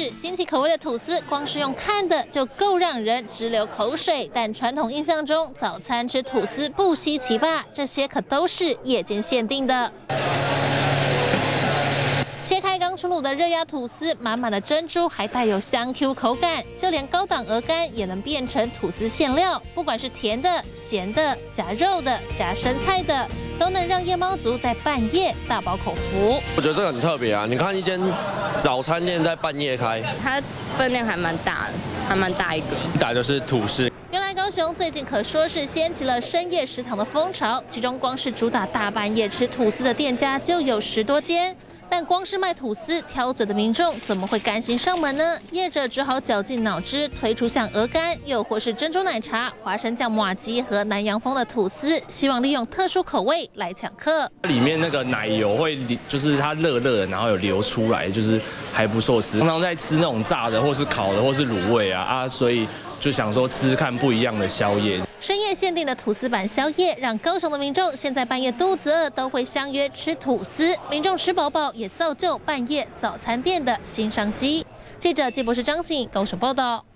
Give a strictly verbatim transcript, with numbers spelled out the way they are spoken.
是新奇口味的吐司，光是用看的就够让人直流口水。但传统印象中，早餐吃吐司不稀奇吧？这些可都是夜间限定的。 切开刚出炉的热压吐司，满满的珍珠还带有香 Q 口感，就连高档鹅肝也能变成吐司馅料。不管是甜的、咸的、夹肉的、夹生菜的，都能让夜猫族在半夜大饱口福。 我觉得这个很特别啊！你看一间早餐店在半夜开， 它分量还蛮大的，还蛮大一个。 打的是吐司。 原来高雄最近可说是掀起了深夜食堂的风潮，其中光是主打大半夜吃吐司的店家就有十多间。 但光是卖吐司，挑嘴的民众怎么会甘心上门呢？业者只好绞尽脑汁推出像鹅肝，又或是珍珠奶茶、花生酱麻糬和南洋风的吐司，希望利用特殊口味来抢客。 里面那个奶油会，就是它热热的，然后有流出来，就是还不错吃。常常在吃那种炸的，或是烤的，或是卤味啊啊，所以就想说吃吃看不一样的宵夜。 深夜限定的吐司版宵夜，让高雄的民众现在半夜肚子饿都会相约吃吐司。民众吃饱饱，也造就半夜早餐店的新商机。记者季博士张信高雄报道。